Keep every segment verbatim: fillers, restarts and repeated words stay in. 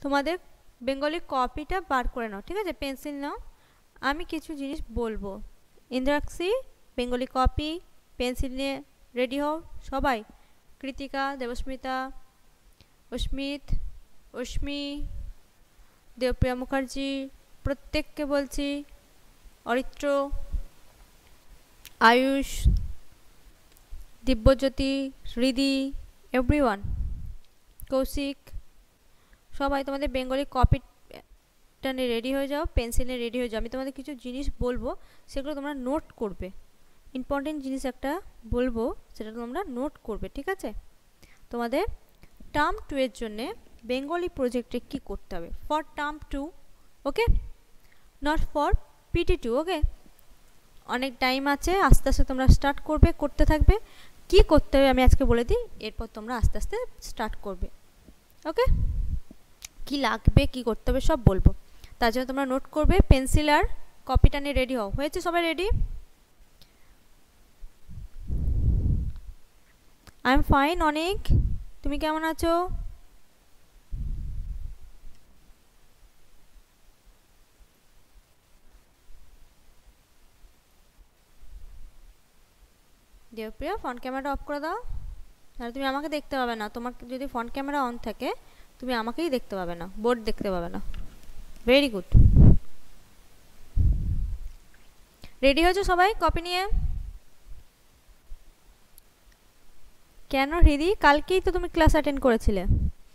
তোমাদের বেঙ্গলি কপিটা বার করে নাও, ঠিক আছে? পেন্সিল নাও, আমি কিছু জিনিস বলবো। ইন্দ্রাক্ষী বেঙ্গলি কপি, পেন্সিল নিয়ে রেডি হও সবাই। কৃতিকা, দেবস্মিতা, অস্মিত, অস্মি, দেবপ্রিয়া মুখার্জি, প্রত্যেককে বলছি, অরিত্র, আয়ুষ, দিব্যজ্যোতি, হৃদি, এভরিওয়ান, কৌশিক, সবাই তোমাদের বেঙ্গলি কপিটা নিয়ে রেডি হয়ে যাও, পেন্সিল নিয়ে রেডি হয়ে যাও। আমি তোমাদের কিছু জিনিস বলবো, সেগুলো তোমরা নোট করবে। ইম্পর্টেন্ট জিনিস একটা বলবো, সেটা তোমরা নোট করবে, ঠিক আছে? তোমাদের টার্ম টু এর জন্যে বেঙ্গলি প্রজেক্টে কি করতে হবে for term two, okay, not for PT two, okay? অনেক টাইম আছে, আস্তে আস্তে তোমরা স্টার্ট করবে, করতে থাকবে। কি করতে হবে আমি আজকে বলে দিই, এরপর তোমরা আস্তে আস্তে স্টার্ট করবে, ওকে? কি লাগবে, কি করতে হবে সব বলবো, তার জন্য তোমরা নোট করবে। পেন্সিল আর কপিটা নিয়ে রেডি হও। হয়েছে সবাই রেডি? I am fine. অনেক, তুমি কেমন আছো? দেবপ্রিয়া ফ্রন্ট ক্যামেরাটা অফ করে দাও, তাহলে তুমি আমাকে দেখতে পাবে না। তোমার যদি ফ্রন্ট ক্যামেরা অন থাকে তুমি আমাকেই দেখতে পাবে না, বোর্ড দেখতে পাবে না। Very good. রেডি হয়েছো সবাই কপি নিয়ে? কেন হৃদি, কালকেই তো তুমি ক্লাস অ্যাটেন্ড করেছিলে।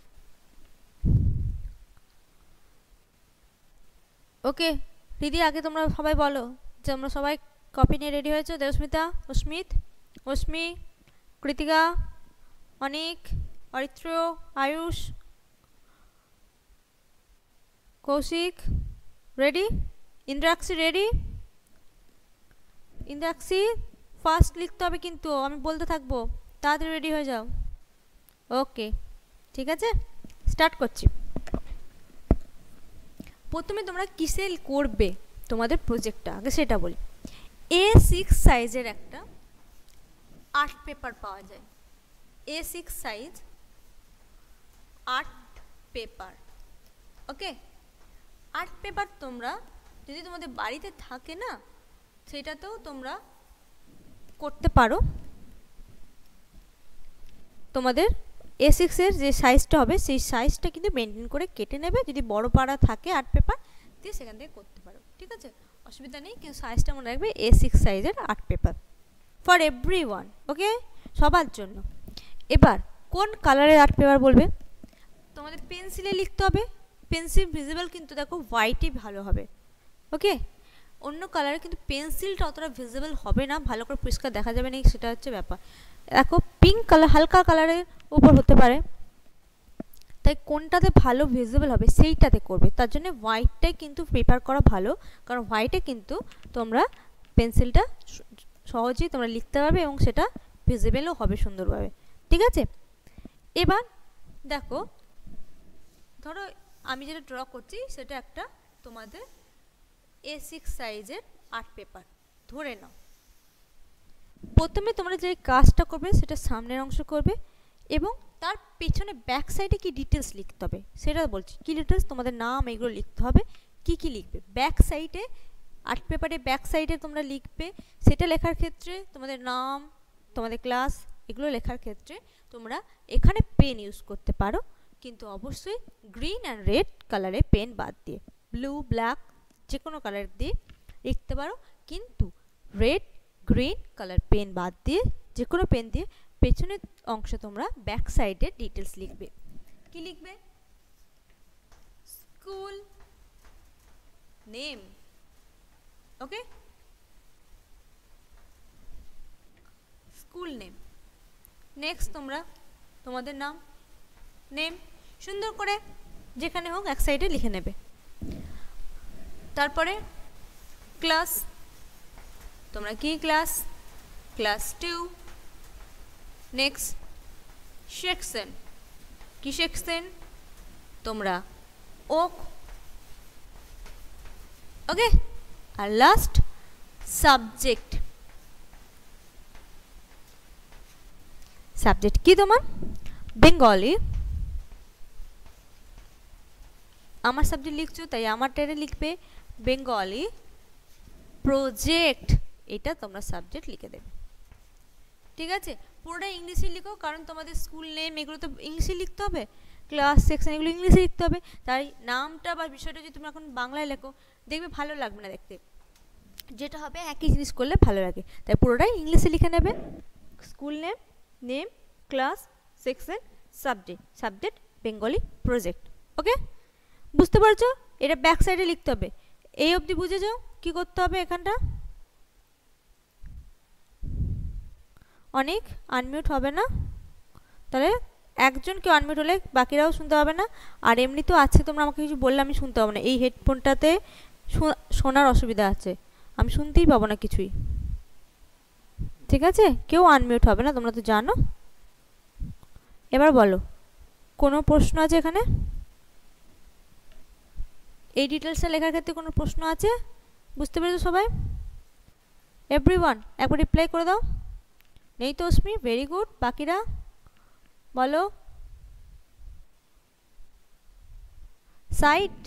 ওকে হৃদি, আগে তোমরা সবাই বলো যে আমরা সবাই কপি নিয়ে রেডি হয়েছো। Debasmita, Asmit, Asmi, Kritika, Anik, Aritra, Ayush, Koushik, ready? Indrakshi ready? Indrakshi first লিখতে হবে কিন্তু, আমি বলতে থাকবো, তাড়াতাড়ি রেডি হয়ে যাও। ওকে ঠিক আছে, স্টার্ট করছি। প্রথমে তোমরা কিসে করবে তোমাদের প্রজেক্টটা, আগে সেটা বলি। এ সিক্স সাইজের একটা আর্ট পেপার পাওয়া যায়, A six size art paper, okay? Art paper তোমরা যদি তোমাদের বাড়িতে থাকে না, সেটাতেও তোমরা করতে পারো। তোমাদের এ সিক্সের যে সাইজটা হবে সেই সাইজটা কিন্তু মেনটেন করে কেটে নেবে। যদি বড় পাড়া থাকে আর্ট পেপার দিয়ে সেখান থেকে করতে পারো, ঠিক আছে? অসুবিধা নেই, কিন্তু সাইজটা মনে রাখবে এ সিক্স সাইজের art paper for every one, okay? সবার জন্য। এবার কোন কালারের আর্ট পেপার বলবে? তোমাদের পেন্সিলে লিখতে হবে। পেন্সিল ভিজিবল কিন্তু দেখো হোয়াইটই ভালো হবে, ওকে? অন্য কালারে কিন্তু পেন্সিলটা অতটা ভিজিবল হবে না, ভালো করে পরিষ্কার দেখা যাবে না, সেটা হচ্ছে ব্যাপার। দেখো পিঙ্ক কালার, হালকা কালারের উপর হতে পারে, তাই কোনটাতে ভালো ভিজিবল হবে সেইটাতে করবে। তার জন্য হোয়াইটটাই কিন্তু প্রেফার করা ভালো, কারণ হোয়াইটে কিন্তু তোমরা পেন্সিলটা সহজেই তোমরা লিখতে পারবে এবং সেটা ভিজিবলও হবে সুন্দরভাবে, ঠিক আছে? এবার দেখো, ধরো আমি যেটা ড্র করছি সেটা একটা তোমাদের এ সিক্স সাইজের আর্ট পেপার ধরে নাও। প্রথমে তোমরা যে কাজটা করবে সেটা সামনের অংশ করবে এবং তার পেছনে ব্যাক সাইডে কি ডিটেলস লিখতে হবে সেটা বলছি। কি ডিটেলস? তোমাদের নাম এগুলো লিখতে হবে। কি কি লিখবে ব্যাক সাইডে, আর্ট পেপারে ব্যাক সাইডে তোমরা লিখবে। সেটা লেখার ক্ষেত্রে তোমাদের নাম, তোমাদের ক্লাস, এগুলো লেখার ক্ষেত্রে তোমরা এখানে পেন ইউজ করতে পারো, কিন্তু অবশ্যই গ্রিন অ্যান্ড রেড কালারে পেন বাদ দিয়ে, ব্লু, ব্ল্যাক যে কোনো কালার দিয়ে লিখতে পারো, কিন্তু রেড, গ্রিন কালার পেন বাদ দিয়ে যে কোনো পেন দিয়ে পেছনের অংশে তোমরা ব্যাক সাইডে ডিটেলস লিখবে। কি লিখবে? School name, okay? School name. Next তোমরা তোমাদের নাম, নেম সুন্দর করে যেখানে হোক এক সাইডে লিখে নেবে। তারপরে ক্লাস, তোমরা কি class? Class two. Next section, কি সেকশন? তোমরা ওক, ওকে? আর লাস্ট সাবজেক্ট। সাবজেক্ট কি তোমার? বেঙ্গলি, আমার সাবজেক্ট লিখছো তাই আমারটারে লিখবে বেঙ্গলি প্রজেক্ট, এটা তোমরা সাবজেক্ট লিখে দেবে। ঠিক আছে, পুরোটা ইংলিশে লিখো, কারণ তোমাদের স্কুল নেম এগুলো তো ইংলিশে লিখতে হবে, ক্লাস সেকশন এগুলো ইংলিশে লিখতে হবে, তাই নামটা বা বিষয়টা যদি তুমি এখন বাংলায় লেখো দেখবে ভালো লাগবে না দেখতে, যেটা হবে একই জিনিস করলে ভালো লাগে, তাই পুরোটাই ইংলিশে লিখে নেবে। School name, name, class, section, subject, subject Bengali project. Okay, বুঝতে পারছো? এটা ব্যাক সাইডে লিখতে হবে। এই অবধি বুঝে যাও কি করতে হবে এখানটা। অনেক আনমিউট হবে না, তাহলে একজন কেউ আনমিউট হলে বাকিরাও শুনতে হবে না, আর এমনি তো আছে তোমরা আমাকে কিছু বললে আমি শুনতে পাবো না, এই হেডফোনটাতে শোনার অসুবিধা আছে, আমি শুনতেই পাবো না কিছুই। ঠিক আছে, কেউ আনমিউট হবে না, তোমরা তো জানো। এবার বলো, কোনো প্রশ্ন আছে এখানে? এই ডিটেলসটা লেখার ক্ষেত্রে কোনো প্রশ্ন আছে? বুঝতে পেরেছো সবাই? এভরিওয়ান একবার রিপ্লাই করে দাও। নেই তো অস্মি, ভেরি গুড। বাকিরা বলো। সাইট,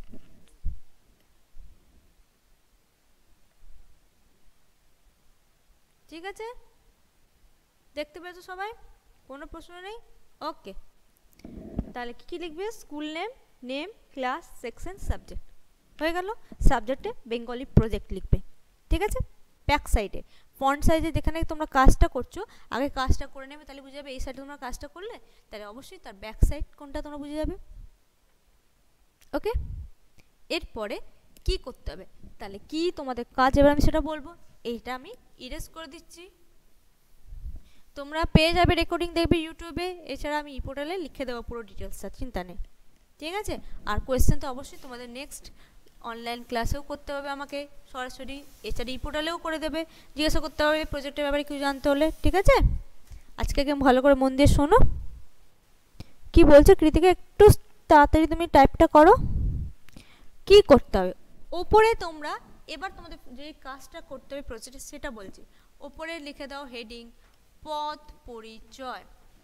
ঠিক আছে, দেখতে পেয়েছো সবাই? কোনো প্রশ্ন নেই? ওকে, তাহলে কী কী লিখবে? School name, name, class, section, subject হয়ে গেল। সাবজেক্টে বেঙ্গলি প্রজেক্ট লিখবে। ঠিক আছে, ব্যাক সাইডে ফন্ট সাইজে যেখানে তোমরা কাজটা করছো আগে কাজটা করে নেবে, তাহলে বুঝে যাবে এই সাইডে তোমরা কাজটা করলে, তাহলে অবশ্যই তার ব্যাক সাইড কোনটা তোমরা বুঝে যাবে। ওকে, এরপরে কি করতে হবে, তাহলে কি তোমাদের কাজ এবার আমি সেটা বলবো। এইটা আমি ইরেজ করে দিচ্ছি, তোমরা পেয়ে যাবে রেকর্ডিং দেখবে ইউটিউবে, এছাড়া আমি ই পোর্টালে লিখে দেবো পুরো ডিটেলসটা, চিন্তা নেই। ঠিক আছে, আর কোয়েশ্চেন তো অবশ্যই তোমাদের নেক্সট অনলাইন ক্লাসেও করতে হবে আমাকে সরাসরি, এছাড়া ই পোর্টালেও করে দেবে, জিজ্ঞাসা করতে হবে প্রজেক্টের ব্যাপারে কিছু জানতে হলে। ঠিক আছে, আজকে ভালো করে মন দিয়ে শোনো কি বলছে কৃতিকা, একটু তাড়াতাড়ি তুমি টাইপটা করো। কি করতে হবে ওপরে তোমরা, এবার তোমাদের যে কাজটা করতে হবে প্রজেক্টে সেটা বলছি। ওপরে লিখে দাও হেডিং পথ পরিচয়,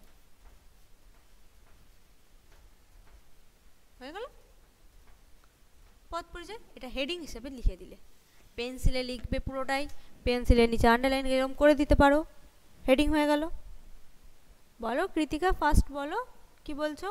হয়ে গেল পথ পরিচয়, এটা হেডিং হিসেবে লিখে দিলে। পেন্সিলে লিখবে পুরোটাই, পেন্সিলের নিচে আন্ডারলাইন এরকম করে দিতে পারো, হেডিং হয়ে গেল। বলো কৃতিকা, ফার্স্ট বলো কি বলছো।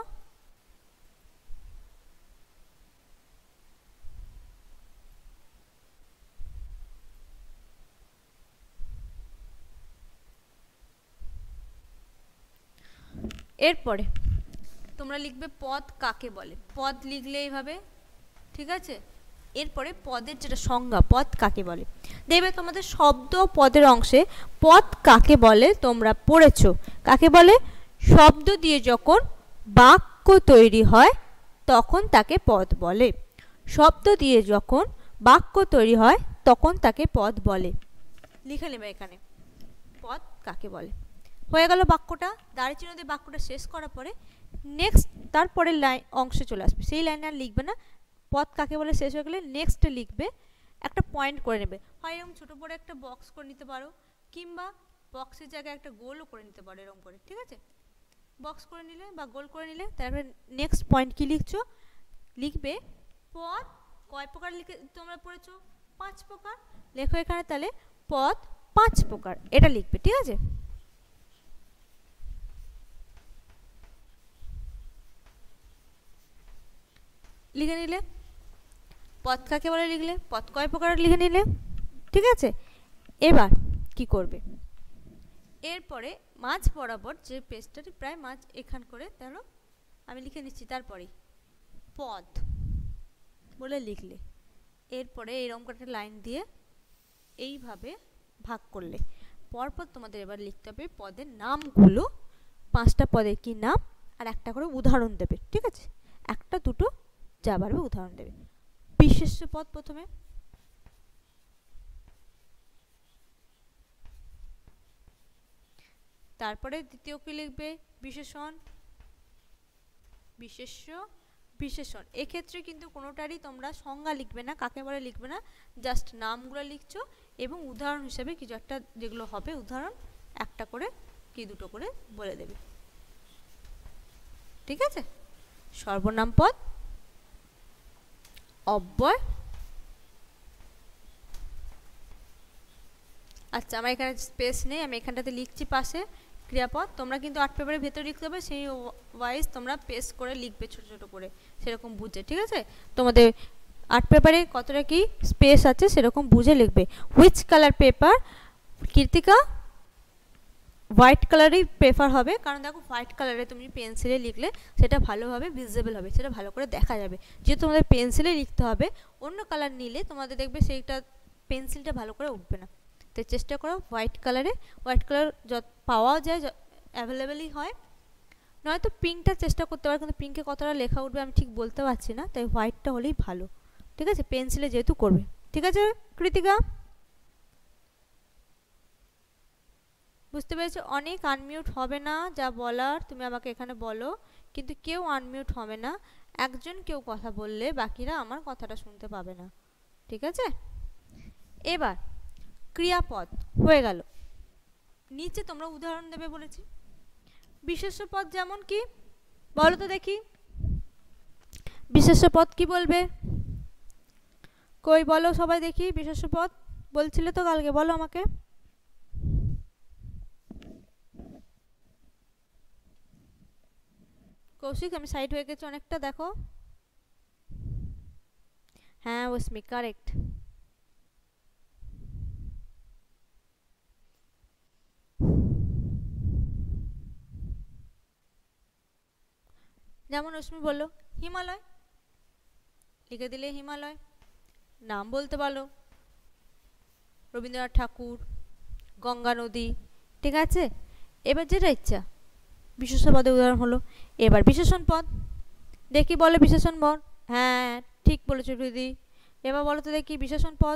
এরপরে তোমরা লিখবে পদ কাকে বলে, পদ লিখলে এইভাবে। ঠিক আছে, এরপরে পদের যেটা সংজ্ঞা, পদ কাকে বলে দেখবে তোমাদের শব্দ পদের অংশে পদ কাকে বলে তোমরা পড়েছো। কাকে বলে? শব্দ দিয়ে যখন বাক্য তৈরি হয় তখন তাকে পদ বলে। শব্দ দিয়ে যখন বাক্য তৈরি হয় তখন তাকে পদ বলে। লিখে নেবে এখানে পদ কাকে বলে। হয়ে গেল বাক্যটা, দাঁড়ি চিহ্ন দিয়ে বাক্যটা শেষ করার পরে নেক্সট তারপরে লাইন অংশে চলে আসবে, সেই লাইনে আর লিখবে না। পদ কাকে বলে শেষ হয়ে গেলে নেক্সট লিখবে, একটা পয়েন্ট করে নেবে, হয় এরকম ছোটো বড় একটা বক্স করে নিতে পারো, কিংবা বক্সের জায়গায় একটা গোলও করে নিতে পারো এরকম করে। ঠিক আছে, বক্স করে নিলে বা গোল করে নিলে তারপরে নেক্সট পয়েন্ট কি লিখছো, লিখবে পদ কয় প্রকার লিখে তোমরা পড়েছো, পাঁচ প্রকার। লেখো এখানে তাহলে পদ পাঁচ প্রকার, এটা লিখবে। ঠিক আছে, লিখে নিলে। পদ কাকে বলে লিখলে, পদ কয় প্রকার লিখে নিলে। ঠিক আছে, এবার কি করবে, এরপরে মাঝ বরাবর যে পেজটাটি প্রায় মাঝ এখান করে তাহলে আমি লিখে নিচ্ছি, তারপরে পদ বলে লিখলে, এরপরে এইরকম একটা লাইন দিয়ে এইভাবে ভাগ করলে পরপর তোমাদের এবার লিখতে হবে পদের নামগুলো, পাঁচটা পদের কি নাম, আর একটা করে উদাহরণ দেবে। ঠিক আছে, একটা দুটো যা পারবে উদাহরণ দেবে। বিশেষ্য পদ প্রথমে, তারপরে দ্বিতীয় কি লিখবে বিশেষণ, বিশেষ্য, বিশেষণ। এক্ষেত্রে কিন্তু কোনোটারই তোমরা সংজ্ঞা লিখবে না, কাকে বলে লিখবে না, জাস্ট নামগুলো লিখছো এবং উদাহরণ হিসেবে কিছু একটা যেগুলো হবে উদাহরণ একটা করে কি দুটো করে বলে দেবে। ঠিক আছে, সর্বনাম পদ, অব্যয়। আচ্ছা আমার এখানে স্পেস নেই, আমি এখানটাতে লিখছি পাশে ক্রিয়াপদ। তোমরা কিন্তু আর্ট পেপারের ভেতরে লিখতে হবে, সেই ওয়াইজ তোমরা পেস্ট করে লিখবে ছোট ছোট করে সেরকম বুঝে, ঠিক আছে? তোমাদের আর্ট পেপারে কতটা কি স্পেস আছে সেরকম বুঝে লিখবে। Which colour paper? Kritika white কালারই প্রেফার হবে, কারণ দেখো হোয়াইট কালারে তুমি পেন্সিলে লিখলে সেটা ভালোভাবে ভিজিবল হবে, সেটা ভালো করে দেখা যাবে। যেহেতু তোমাদের পেন্সিলে লিখতে হবে, অন্য কালার নিলে তোমাদের দেখবে সেইটা পেন্সিলটা ভালো করে উঠবে না। তো চেষ্টা করো হোয়াইট কালারে, হোয়াইট কালার যত পাওয়া যায় অ্যাভেলেবেলই হয়, নয়তো পিঙ্কটা চেষ্টা করতে পারো, কিন্তু পিঙ্কে কতটা লেখা উঠবে আমি ঠিক বলতে পারছি না, তাই হোয়াইটটা হলেই ভালো, ঠিক আছে? পেন্সিলে যেহেতু করবে, ঠিক আছে কৃতিকা? বুঝতে পেরেছো? অনেক আনমিউট হবে না, যা বলার তুমি আমাকে এখানে বলো, কিন্তু কেউ আনমিউট হবে না। একজন কেউ কথা বললে বাকিরা আমার কথাটা শুনতে পাবে না, ঠিক আছে? এবার ক্রিয়াপদ হয়ে গেল, নিচে তোমরা উদাহরণ দেবে বলেছি। বিশেষ্য পদ যেমন কি বলো তো দেখি, বিশেষ্য পদ কি বলবে? কই বলো সবাই দেখি, বিশেষ্য পদ বলছিলে তো কালকে, বলো আমাকে। কৌশিক আমি সাইড হয়ে গেছি অনেকটা, দেখো। হ্যাঁ ওসমি কারেক্ট। যেমন অশ্মি বললো হিমালয়, লিখে দিলে হিমালয়। নাম বলতে পারো রবীন্দ্রনাথ ঠাকুর, গঙ্গা নদী, ঠিক আছে? এবার যেটা ইচ্ছা বিশেষ্য পদের উদাহরণ হলো। এবার বিশেষণ পদ দেখি, বলো বিশেষণ পদ। হ্যাঁ ঠিক বলেছো দিদি। এবার বলো তো দেখি বিশেষণ পদ,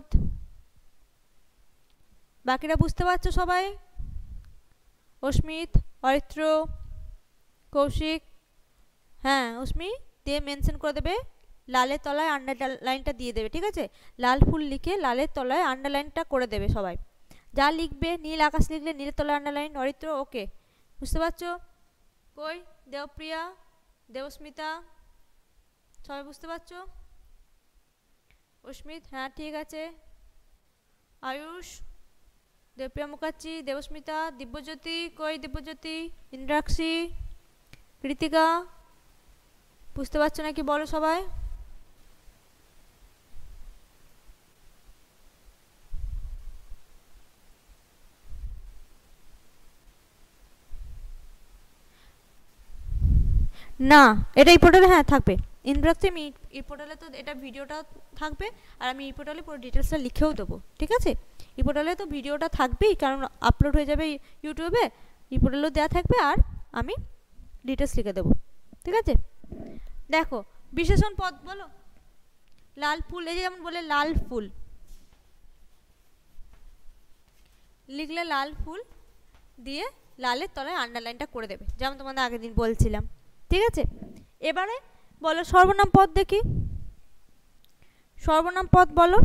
বাকিরা বুঝতে পারছো সবাই? অস্মিত, অরিত্র, কৌশিক, হ্যাঁ অস্মি দিয়ে মেনশন করে দেবে, লালের তলায় আন্ডারলাইনটা দিয়ে দেবে, ঠিক আছে? লাল ফুল লিখে লালের তলায় আন্ডারলাইনটা করে দেবে সবাই। যা লিখবে, নীল আকাশ লিখলে নীলের তলায় আন্ডারলাইন। অরিত্র ওকে, বুঝতে পারছো? কই দেবপ্রিয়া, দেবস্মিতা, সবাই বুঝতে পারছো? অস্মিত হ্যাঁ ঠিক আছে। আয়ুষ, দেবপ্রিয়া মুখার্জি, দেবস্মিতা, দিব্যজ্যোতি, কই দিব্যজ্যোতি, ইন্দ্রাক্ষী, কৃতিকা, বুঝতে পারছো নাকি বলো সবাই? না এটা এই পোর্টালে হ্যাঁ থাকবে, ইন্দ্রাক্ষী আমি এই পোর্টালে তো এটা ভিডিওটা থাকবে, আর আমি এই পোর্টালে পুরো ডিটেলসটা লিখেও দেবো, ঠিক আছে? এই পোর্টালে তো ভিডিওটা থাকবেই, কারণ আপলোড হয়ে যাবে ইউটিউবে, এই পোর্টালেও দেওয়া থাকবে, আর আমি ডিটেলস লিখে দেবো, ঠিক আছে? দেখো বিশেষণ পদ বলো, লাল ফুল, এই যে যেমন বলে লাল ফুল লিখলে লাল ফুল দিয়ে লালের তলায় আন্ডারলাইনটা করে দেবে, যেমন তোমাদের আগের দিন বলছিলাম, ঠিক আছে? এবারে বলো সর্বনাম পদ দেখি, সর্বনাম পদ বলো।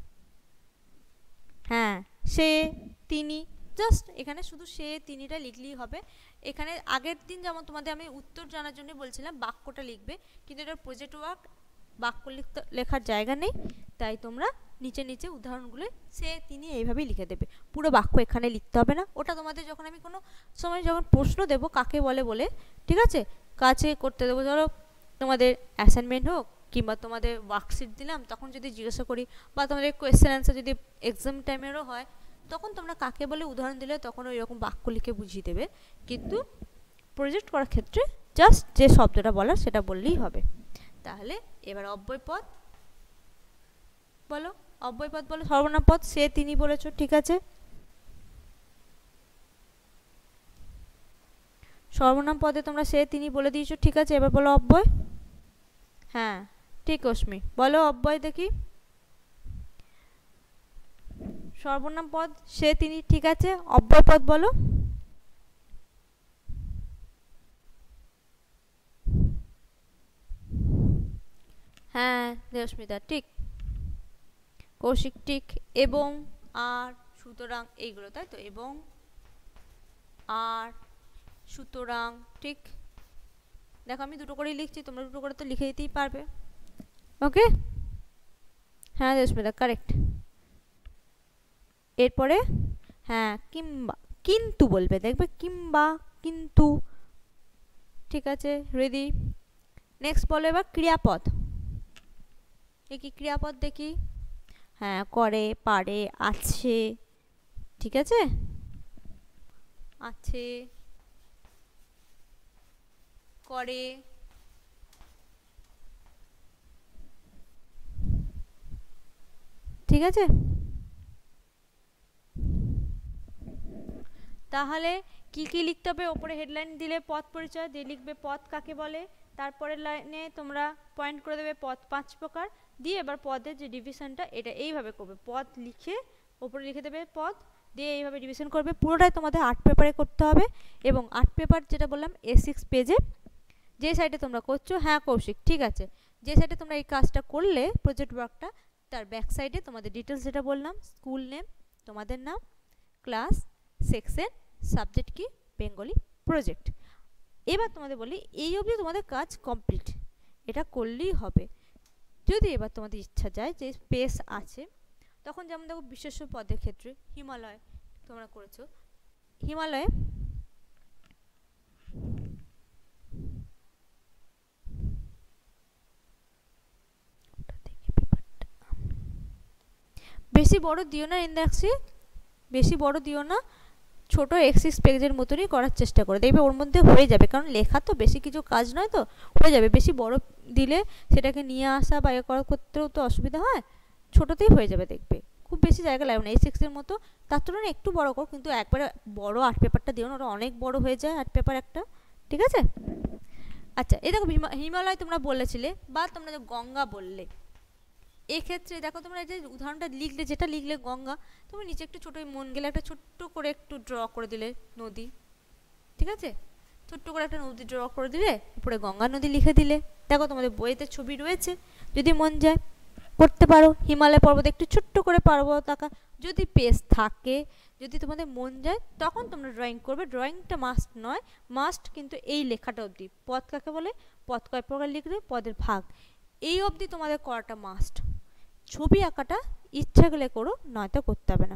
হ্যাঁ সে, তিনি, জাস্ট এখানে শুধু সে তিনিটা লিখলেই হবে। এখানে আগের দিন যেমন তোমাদের আমি উত্তর জানার জন্য বলছিলাম বাক্যটা লিখবে, কিন্তু এটার প্রজেক্ট ওয়ার্ক বাক্য লিখতে লেখার জায়গা নেই, তাই তোমরা নিচে নিচে উদাহরণগুলো সে তিনি এইভাবেই লিখে দেবে, পুরো বাক্য এখানে লিখতে হবে না। ওটা তোমাদের যখন আমি কোনো সময় যখন প্রশ্ন দেবো কাকে বলে বলে, ঠিক আছে, কাছে করতে দেবো, ধরো তোমাদের অ্যাসাইনমেন্ট হোক কিংবা তোমাদের ওয়ার্কশিট দিলাম, তখন যদি জিজ্ঞাসা করি, বা তোমাদের কোয়েশ্চেন অ্যান্সার যদি এক্সাম টাইমেরও হয়, তখন তোমরা কাকে বলে উদাহরণ দিলে তখন ওই রকম বাক্য লিখে বুঝিয়ে দেবে, কিন্তু প্রজেক্ট করার ক্ষেত্রে জাস্ট যে শব্দটা বলার সেটা বললেই হবে। তাহলে এবার অব্যয় পদ বলো, অব্যয় পদ বলো। সর্বনাম পদ সে তিনি বলেছো, ঠিক আছে? সর্বনাম পদে তোমরা সে তিনি বলে দিয়েছো, ঠিক আছে? এবার বলো অব্যয়। হ্যাঁ ঠিক অস্মি, বলো অব্যয় দেখি। সর্বনাম পদ সে তিনি, ঠিক আছে? অব্যয় পদ বলো। হ্যাঁ দেবস্মিতা ঠিক, কৌশিক ঠিক, এবং আর সুতরাং এইগুলো, তাই তো? এবং আর সুতরাং, ঠিক। দেখো আমি দুটো করেই লিখছি, তোমরা দুটো করে তো লিখে দিতেই পারবে, ওকে? হ্যাঁ দেশমিতা কারেক্ট। এরপরে হ্যাঁ কিংবা, কিন্তু বলবে, দেখবে কিংবা কিন্তু, ঠিক আছে রেডি। নেক্সট বলো এবার ক্রিয়াপদ। এ কি ক্রিয়াপদ দেখি? হ্যাঁ করে, পারে, আছে, ঠিক আছে, আছে, করে, ঠিক আছে। তাহলে কি কি লিখতে হবে? ওপরে হেডলাইন দিলে পদ পরিচয় দিয়ে লিখবে পদ কাকে বলে, তারপরের লাইনে তোমরা পয়েন্ট করে দেবে পদ পাঁচ প্রকার, দিয়ে এবার পদের যে ডিভিশনটা এটা এইভাবে করবে, পদ লিখে ওপরে লিখে দেবে পদ, দিয়ে এইভাবে ডিভিশন করবে। পুরোটাই তোমাদের আর্ট পেপারে করতে হবে, এবং আর্ট পেপার যেটা বললাম এ সিক্স পেজে যে সাইডে তোমরা করছো, হ্যাঁ কৌশিক ঠিক আছে, যে সাইডে তোমরা এই কাজটা করলে প্রজেক্ট ওয়ার্কটা, তার ব্যাক সাইডে তোমাদের ডিটেলস যেটা বললাম, স্কুল নেম, তোমাদের নাম, ক্লাস, সেকশন, সাবজেক্ট কি, বেঙ্গলি, প্রজেক্ট। এবার তোমাদের বলি এই অবধি তোমাদের কাজ কমপ্লিট, এটা করলেই হবে। যদি এবার তোমাদের ইচ্ছা যায় যে স্পেস আছে, তখন যেমন দেখো বিশেষ্য পদের ক্ষেত্রে হিমালয় তোমরা করেছো, হিমালয়ে বেশি বড় দিও না ইন্ডেক্সে, বেশি বড় দিও না, ছোট এক্স সিক্স পেজের মতনই করার চেষ্টা করে, দেখবে ওর মধ্যে হয়ে যাবে, কারণ লেখা তো বেশি কিছু কাজ নয়, তো হয়ে যাবে। বেশি বড় দিলে সেটাকে নিয়ে আসা বা এ করা করতেও তো অসুবিধা হয়, ছোটোতেই হয়ে যাবে, দেখবে খুব বেশি জায়গা লাগবে না। এই সিক্সের মতো তার তুলনায় একটু বড় কর, কিন্তু একবারে বড় আর্ট পেপারটা দিও না, ওটা অনেক বড় হয়ে যায় আর্ট পেপার একটা, ঠিক আছে। আচ্ছা এই দেখো হিমালয় তোমরা বলেছিলে, বা তোমরা যে গঙ্গা বললে, এক্ষেত্রে দেখো তোমরা এই যে উদাহরণটা লিখলে, যেটা লিখলে গঙ্গা, তুমি নিচে একটু ছোটো মন গেলে একটা ছোট্ট করে একটু ড্র করে দিলে নদী, ঠিক আছে, ছোট্ট করে একটা নদী ড্র করে দিলে, উপরে গঙ্গা নদী লিখে দিলে, দেখো তোমাদের বইতে ছবি রয়েছে, যদি মন যায় করতে পারো। হিমালয় পর্বত একটু ছোট্ট করে পর্বত আঁকা, যদি পেজ থাকে, যদি তোমাদের মন যায় তখন তোমরা ড্রয়িং করবে, ড্রয়িংটা মাস্ট নয়, মাস্ট কিন্তু এই লেখাটা অবধি, পদ কাকে বলে, পদ কয় প্রকার লিখবে, পদের ভাগ, এই অবধি তোমাদের করাটা মাস্ট। ছবি আঁকাটা ইচ্ছা গেলে করো, নয়তো করতে হবে না।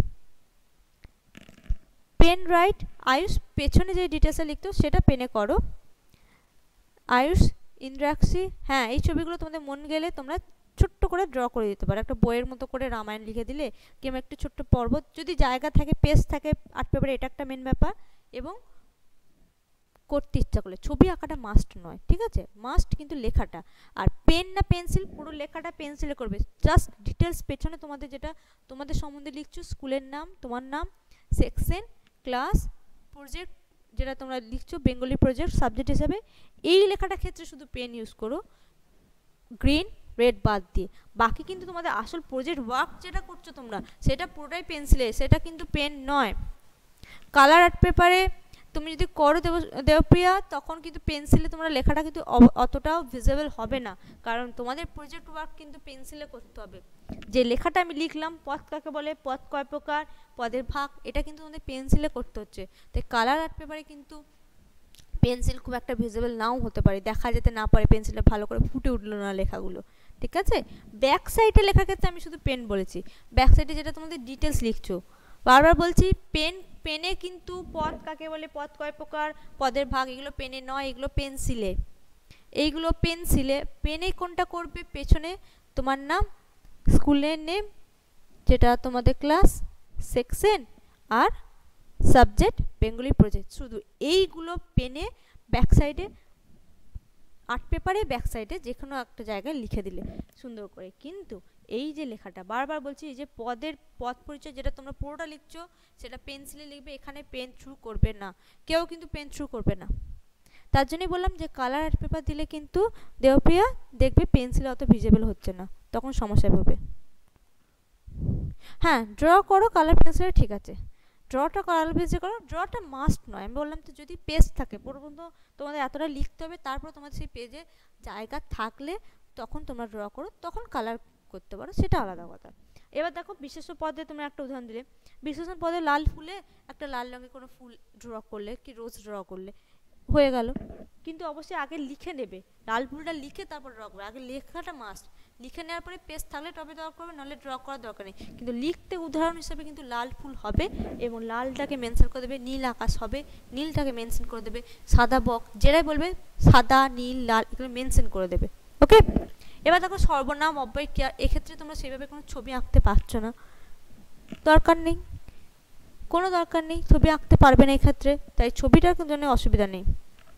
পেন রাইট, আয়ুষ পেছনে যে ডিটেলসে লিখতো সেটা পেনে করো। আয়ুষ ইন্দ্রাক্ষী, হ্যাঁ এই ছবিগুলো তোমাদের মন গেলে তোমরা ছোট্ট করে ড্র করে দিতে পারো, একটা বইয়ের মতো করে রামায়ণ লিখে দিলে, কিংবা একটু ছোট্ট পর্বত, যদি জায়গা থাকে, পেজ থাকে আর্ট পেপারে, এটা একটা মেন ব্যাপার। এবং করতে ইচ্ছা করলে, ছবি আঁকাটা মাস্ট নয়, ঠিক আছে, মাস্ট কিন্তু লেখাটা। আর পেন না পেন্সিল, পুরো লেখাটা পেন্সিলে করবে, জাস্ট ডিটেলস পেছনে তোমাদের যেটা তোমাদের সম্বন্ধে লিখছো, স্কুলের নাম, তোমার নাম, সেকশন, ক্লাস, প্রজেক্ট যেটা তোমরা লিখছো, বেঙ্গলি প্রজেক্ট সাবজেক্ট হিসাবে, এই লেখাটা ক্ষেত্রে শুধু পেন ইউজ করো, গ্রিন রেড বাদ দিয়ে। বাকি কিন্তু তোমাদের আসল প্রজেক্ট ওয়ার্ক যেটা করছো তোমরা, সেটা পুরোটাই পেন্সিলে, সেটা কিন্তু পেন নয়। কালার আর্ট পেপারে তুমি যদি করো দেব দেবপ্রিয়া, তখন কিন্তু পেন্সিলে তোমরা লেখাটা কিন্তু অতটাও ভিজিবল হবে না, কারণ তোমাদের প্রজেক্ট ওয়ার্ক কিন্তু পেন্সিলে করতে হবে। যে লেখাটা আমি লিখলাম, পদ কাকে বলে, পদ কয় প্রকার, পদের ভাগ, এটা কিন্তু তোমাদের পেন্সিলে করতে হচ্ছে। তাই কালার আর্ট পেপারে কিন্তু পেন্সিল খুব একটা ভিজিবল নাও হতে পারে, দেখা যেতে না পারে, পেন্সিলে ভালো করে ফুটে উঠলো না লেখাগুলো, ঠিক আছে। ব্যাক সাইডে লেখার ক্ষেত্রে আমি শুধু পেন বলেছি, ব্যাক সাইডে যেটা তোমাদের ডিটেলস লিখছো, বারবার বলছি পেন, পেনে কিন্তু পদ কাকে বলে, পদ কয় প্রকার, পদের ভাগ, এগুলো পেনে নয়, এগুলো পেন্সিলে, এইগুলো পেন্সিলে। পেনে কোনটা করবে, পেছনে তোমার নাম, স্কুলের নেম, যেটা তোমাদের ক্লাস, সেকশন আর সাবজেক্ট বেঙ্গলি প্রজেক্ট, শুধু এইগুলো পেনে ব্যাক সাইডে, আর্ট পেপারে ব্যাক সাইডে যে কোনো একটা জায়গায় লিখে দিলে সুন্দর করে। কিন্তু এই যে লেখাটা বারবার বলছি, এই যে পদের পদ পরিচয় যেটা তোমরা পুরোটা লিখছো, সেটা পেন্সিলে লিখবে, এখানে পেন থ্রু করবে না, কেউ কিন্তু পেন থ্রু করবে না। তার জন্যই বললাম যে কালার আর্ট পেপার দিলে কিন্তু দেবপ্রিয়া দেখবে পেন্সিলে অত ভিজিবল হচ্ছে না, তখন সমস্যায় পড়বে। হ্যাঁ ড্র করো কালার পেন্সিলে, ঠিক আছে, ড্রটা কালার পেন্সিল করো, ড্রটা মাস্ট নয়, আমি বললাম তো যদি পেজ থাকে, পর্যন্ত তোমাদের এতটা লিখতে হবে, তারপর তোমাদের সেই পেজে জায়গা থাকলে তখন তোমরা ড্র করো, তখন কালার করতে পারো, সেটা আলাদা কথা। এবার দেখো বিশেষ্য পদে তোমরা একটা উদাহরণ দিলে, বিশেষণ পদে লাল ফুলে একটা লাল রঙের কোনো ফুল ড্র করলে, কি রোজ ড্র করলে, হয়ে গেল। কিন্তু অবশ্যই আগে লিখে নেবে, লাল ফুলটা লিখে তারপর ড্র করবে, আগে লেখাটা মাস্ট। লিখে নেওয়ার পরে পেজ থাকলে টবে ড্র করবে, নাহলে ড্র করার দরকার নেই। কিন্তু লিখতে উদাহরণ হিসাবে কিন্তু লাল ফুল হবে, এবং লালটাকে মেনশন করে দেবে, নীল আকাশ হবে, নীলটাকে মেনশন করে দেবে, সাদা বক, যেটাই বলবে সাদা নীল লাল এগুলো মেনশন করে দেবে। ওকে, এবার দেখো সর্বনাম অব্যয় ক্রিয়া, এক্ষেত্রে তোমরা সেভাবে কোনো ছবি আঁকতে পারছো না, দরকার নেই, কোনো দরকার নেই, ছবি আঁকতে পারবে না এক্ষেত্রে, তাই ছবিটার জন্য অসুবিধা নেই।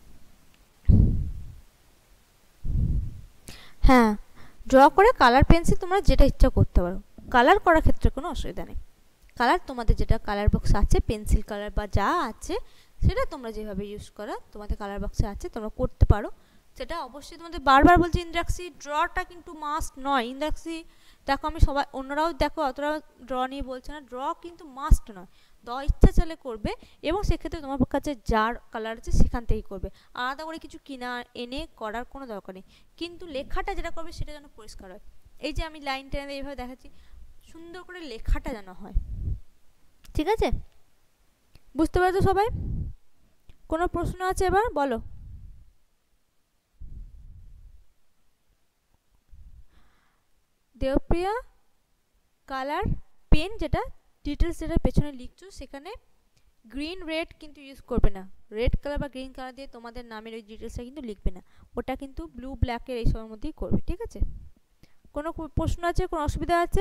হ্যাঁ, ড্র করে কালার পেন্সিল তোমরা যেটা ইচ্ছা করতে পারো, কালার করার ক্ষেত্রে কোনো অসুবিধা নেই। কালার তোমাদের যেটা কালার বক্স আছে, পেন্সিল কালার বা যা আছে সেটা তোমরা যেভাবে ইউজ করা তোমাদের কালার বক্সে আছে তোমরা করতে পারো। সেটা অবশ্যই তোমাদের বারবার বলছি, ইন্দ্রাক্ষী ড্রটা কিন্তু মাস্ট নয়। ইন্দ্রাক্ষী দেখো, আমি সবাই অন্যরাও দেখো অতটা ড্র নিয়ে বলছে না, ড্র কিন্তু মাস্ট নয়, দ ইচ্ছা চাইলে করবে, এবং সেক্ষেত্রে তোমার কাছে যার কালার আছে সেখান থেকেই করবে, আলাদা করে কিছু কিনা এনে করার কোনো দরকার নেই। কিন্তু লেখাটা যেটা করবে সেটা যেন পরিষ্কার হয়। এই যে আমি লাইন টেনে এইভাবে দেখাচ্ছি, সুন্দর করে লেখাটা যেন হয়, ঠিক আছে? বুঝতে পারছো সবাই? কোনো প্রশ্ন আছে এবার বলো। দেবপ্রিয়া, কালার পেন যেটা ডিটেলস যেটা পেছনে লিখছো সেখানে গ্রিন রেড কিন্তু ইউজ করবে না, রেড কালার বা গ্রিন কালার দিয়ে তোমাদের নামের ওই ডিটেলসটা কিন্তু লিখবে না, ওটা কিন্তু ব্লু ব্ল্যাকের এইসবের মধ্যেই করবে, ঠিক আছে? কোনো প্রশ্ন আছে, কোনো অসুবিধা আছে?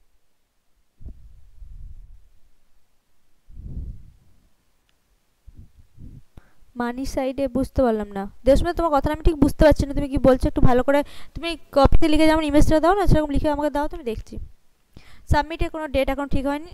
মানি সাইডে বুঝতে পারলাম না দেশমে, তোমার কথাটা আমি ঠিক বুঝতে পারছি না, তুমি কি বলছো একটু ভালো করে, তুমি কপিতে লিখে যেমন ইমেজটা দাও না সেরকম লিখে আমাকে দাও, তুমি দেখছি। সাবমিটের কোনো ডেট এখন ঠিক হয়নি।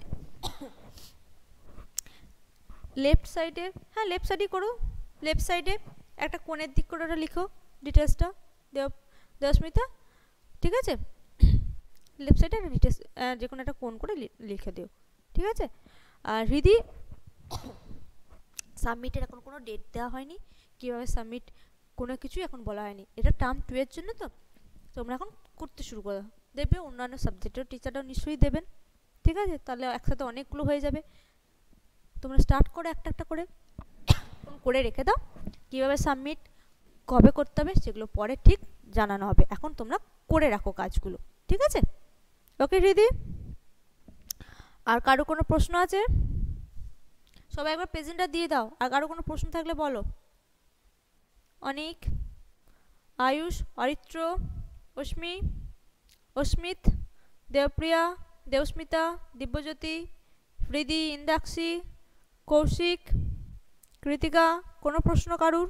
লেফট সাইডে, হ্যাঁ লেফট সাইডেই করো, লেফট সাইডে একটা কোণের দিক করে ওটা লিখো ডিটেলসটা, দেব দেবস্মিতা, ঠিক আছে? লেফট সাইডে একটা ডিটেলস যে কোনো একটা কোণ করে লিখে দিও, ঠিক আছে? আর হৃদি, সাবমিটের এখন কোনো ডেট দেওয়া হয়নি, কীভাবে সাবমিট কোনো কিছুই এখন বলা হয়নি, এটা টার্ম টু এর জন্য, তো তোমরা এখন করতে শুরু করো, দেবে অন্যান্য সাবজেক্টের টিচাররাও নিশ্চয়ই দেবেন, ঠিক আছে? তাহলে একসাথে অনেকগুলো হয়ে যাবে, তোমরা স্টার্ট করো একটা একটা করে করে রেখে দাও, কীভাবে সাবমিট কবে করতে হবে সেগুলো পরে ঠিক জানানো হবে, এখন তোমরা করে রাখো কাজগুলো, ঠিক আছে? ওকে হৃদি, আর কারো কোনো প্রশ্ন আছে? সবাই একবার প্রেজেন্টটা দিয়ে দাও, আর কারো কোনো প্রশ্ন থাকলে বলো। অনিক, আয়ুষ, অরিত্র, অস্মি, অস্মিত, দেবপ্রিয়া, দেবস্মিতা, দিব্যজ্যোতি, হৃদি, ইন্দ্রাক্ষী, কৌশিক, কৃতিকা, কোনো প্রশ্ন কারুর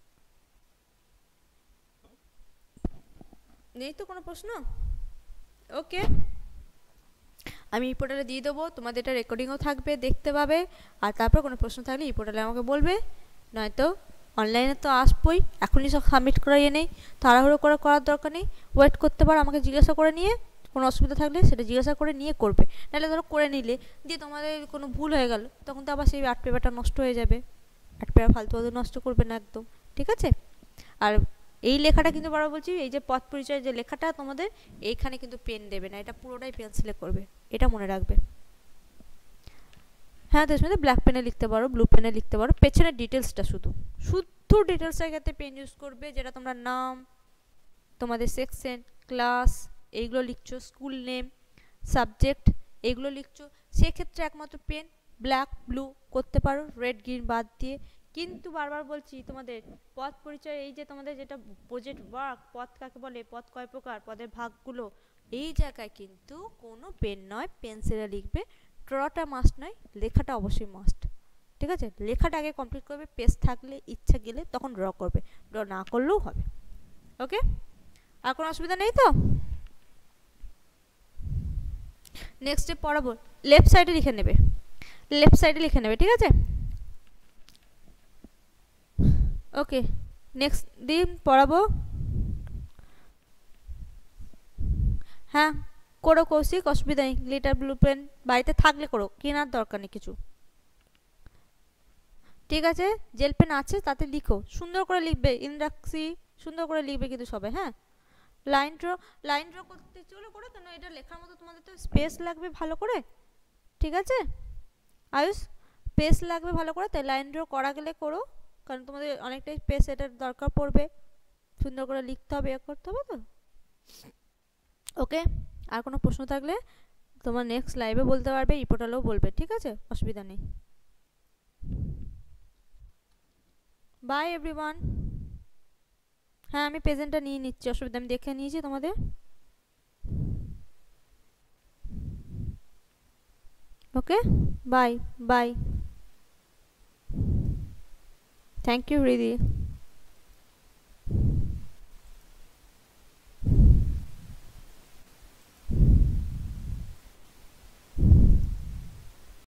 নেই তো? কোনো প্রশ্ন? ওকে, আমি এই পোর্টালে দিয়ে দেবো, তোমাদের এটা রেকর্ডিংও থাকবে, দেখতে পাবে, আর তারপর কোনো প্রশ্ন থাকলে এই পোর্টালে আমাকে বলবে, নয়তো অনলাইনে তো আসবোই, এখনই সব সাবমিট করাইয়ে নেই, তাড়াহুড়ো করে করার দরকার নেই, ওয়েট করতে পারো, আমাকে জিজ্ঞাসা করে নিয়ে কোনো অসুবিধা থাকলে সেটা জিজ্ঞাসা করে নিয়ে করবে, নাহলে ধরো করে নিলে দিয়ে তোমাদের কোনো ভুল হয়ে গেল, তখন তো আবার সেই আর্ট পেপারটা নষ্ট হয়ে যাবে, আর্ট পেপার ফালতু ফালতু নষ্ট করবে না একদম, ঠিক আছে? আর এই লেখাটা কিন্তু বারবার বলছি, এই যে পথ পরিচয়ের যে লেখাটা তোমাদের এইখানে কিন্তু পেন দেবে না, এটা পুরোটাই পেন্সিলে করবে, এটা মনে রাখবে। হ্যাঁ দেশমিতা, ব্ল্যাক পেনে লিখতে পারো, ব্লু পেনে লিখতে পারো, পেছনের ডিটেলসটা শুধু শুদ্ধ ডিটেলসের ক্ষেত্রে পেন ইউজ করবে, যেটা তোমরা নাম, তোমাদের সেকশন, ক্লাস এইগুলো লিখছো, স্কুল নেম, সাবজেক্ট এইগুলো লিখছো, সেক্ষেত্রে একমাত্র পেন ব্ল্যাক ব্লু করতে পারো, রেড গ্রিন বাদ দিয়ে। কিন্তু বারবার বলছি তোমাদের পথ পরিচয়, এই যে তোমাদের যেটা প্রজেক্ট ওয়ার্ক, পথ কাকে বলে, পথ কয় প্রকার, পদের ভাগগুলো, এই জায়গায় কিন্তু কোনো পেন নয়, পেন্সিলে লিখবে, ড্রটা মাস্ট নয়, লেখাটা অবশ্যই মাস্ট, ঠিক আছে? লেখাটা আগে কমপ্লিট করবে, পেজ থাকলে ইচ্ছা গেলে তখন ড্র করবে, ড্র না করলেও হবে। ওকে, আর কোনো অসুবিধা নেই তো? নেক্সট স্টেপ পড়াবো, লেফট সাইডে লিখে নেবে, লেফট সাইডে লিখে নেবে, ঠিক আছে? ওকে, নেক্সট দিন পড়াবো। হ্যাঁ করো কৌশিক, অসুবিধা নেই, গ্লিটার ব্লু পেন বাড়িতে থাকলে করো, কেনার দরকার নেই কিছু, ঠিক আছে? জেল পেন আছে তাতে লিখো, সুন্দর করে লিখবে, ইন্দ্রাক্ষী সুন্দর করে লিখবে কিন্তু সবাই, হ্যাঁ? লাইন ড্র, লাইন ড্র করতে চলো করো, কেন এটা লেখার মতো তোমাদের তো স্পেস লাগবে ভালো করে, ঠিক আছে? আয়ুষ, স্পেস লাগবে ভালো করে, তাই লাইন ড্র করা গেলে করো, কারণ তোমাদের অনেকটাই স্পেস এটার দরকার পড়বে, সুন্দর করে লিখতে হবে, এ করতে হবে তো। ওকে, আর কোনো প্রশ্ন থাকলে তোমার নেক্সট লাইভে বলতে পারবে, রিপোর্টালেও বলবে, ঠিক আছে, অসুবিধা নেই। Bye everyone. হ্যাঁ আমি প্রেজেন্টটা নিয়ে নিচ্ছি, অসুবিধা, আমি দেখে নিয়েছি তোমাদের। Okay, bye bye. Thank you Riddhi.